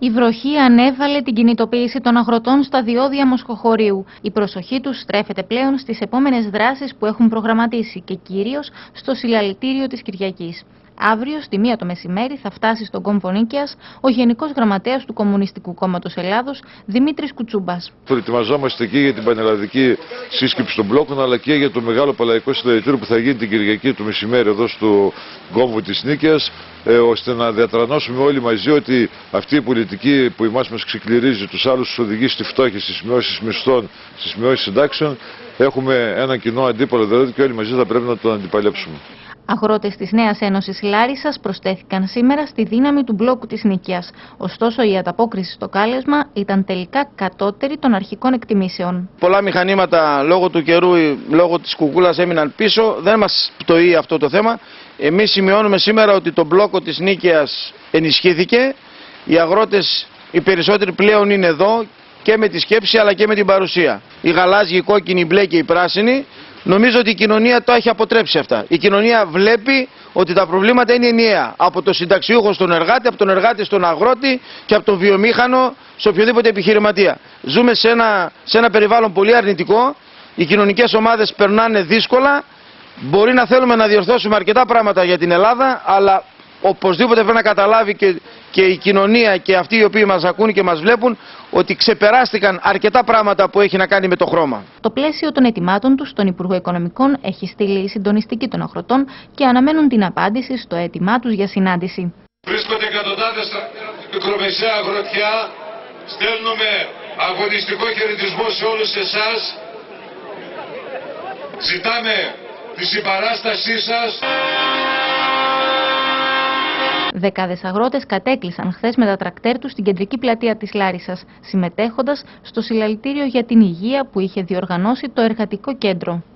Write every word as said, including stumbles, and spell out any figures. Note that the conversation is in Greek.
Η βροχή ανέβαλε την κινητοποίηση των αγροτών στα διόδια Μοσχοχωρίου. Η προσοχή τους στρέφεται πλέον στις επόμενες δράσεις που έχουν προγραμματίσει και κυρίως στο συλλαλητήριο της Κυριακής. Αύριο, στη μία το μεσημέρι, θα φτάσει στον κόμβο Νίκαιας ο Γενικός Γραμματέας του Κομμουνιστικού Κόμματος Ελλάδος, Δημήτρης Κουτσούμπας. Προετοιμαζόμαστε και για την πανελλαδική σύσκεψη των μπλόκων, αλλά και για το μεγάλο παλαϊκό συλλαλητήριο που θα γίνει την Κυριακή το μεσημέρι εδώ στο κόμβο της Νίκαιας, ε, ώστε να διατρανώσουμε όλοι μαζί ότι αυτή η πολιτική που εμάς μας ξεκληρίζει, τους άλλους τους οδηγεί στη φτώχεια, στις μειώσεις μισθών, στις μειώσεις συντάξεων, έχουμε ένα κοινό αντίπαλο δηλαδή και όλοι μαζί θα πρέπει να τον αντιπαλέψουμε. Αγρότες της Νέας Ένωσης Λάρισσας προσθέθηκαν σήμερα στη δύναμη του μπλόκου της Νίκαιας. Ωστόσο, η ανταπόκριση στο κάλεσμα ήταν τελικά κατώτερη των αρχικών εκτιμήσεων. Πολλά μηχανήματα λόγω του καιρού, λόγω της κουκούλας έμειναν πίσω. Δεν μας πτωεί αυτό το θέμα. Εμείς σημειώνουμε σήμερα ότι το μπλόκο της Νίκαιας ενισχύθηκε. Οι αγρότες, οι περισσότεροι πλέον είναι εδώ και με τη σκέψη αλλά και με την παρουσία. Οι γαλάζιοι, οι κόκκινοι, οι μπλε και οι πράσινοι. Νομίζω ότι η κοινωνία το έχει αποτρέψει αυτά. Η κοινωνία βλέπει ότι τα προβλήματα είναι ενιαία. Από το συνταξιούχο στον εργάτη, από τον εργάτη στον αγρότη και από τον βιομήχανο σε οποιοδήποτε επιχειρηματία. Ζούμε σε ένα, σε ένα περιβάλλον πολύ αρνητικό. Οι κοινωνικές ομάδες περνάνε δύσκολα. Μπορεί να θέλουμε να διορθώσουμε αρκετά πράγματα για την Ελλάδα, αλλά οπωσδήποτε πρέπει να καταλάβει και, και η κοινωνία και αυτοί οι οποίοι μας ακούν και μας βλέπουν ότι ξεπεράστηκαν αρκετά πράγματα που έχει να κάνει με το χρώμα. Το πλαίσιο των αιτημάτων τους στον Υπουργό Οικονομικών έχει στείλει η συντονιστική των αγροτών και αναμένουν την απάντηση στο αίτημά τους για συνάντηση. Βρίσκονται εκατοντάδες μικρομεσαία αγροτιά. Στέλνουμε αγωνιστικό χαιρετισμό σε όλους εσάς. Ζητάμε τη συμπαράστασή σας. Δεκάδες αγρότες κατέκλυσαν χθες με τα τρακτέρ τους στην κεντρική πλατεία της Λάρισσας, συμμετέχοντας στο συλλαλητήριο για την υγεία που είχε διοργανώσει το Εργατικό Κέντρο.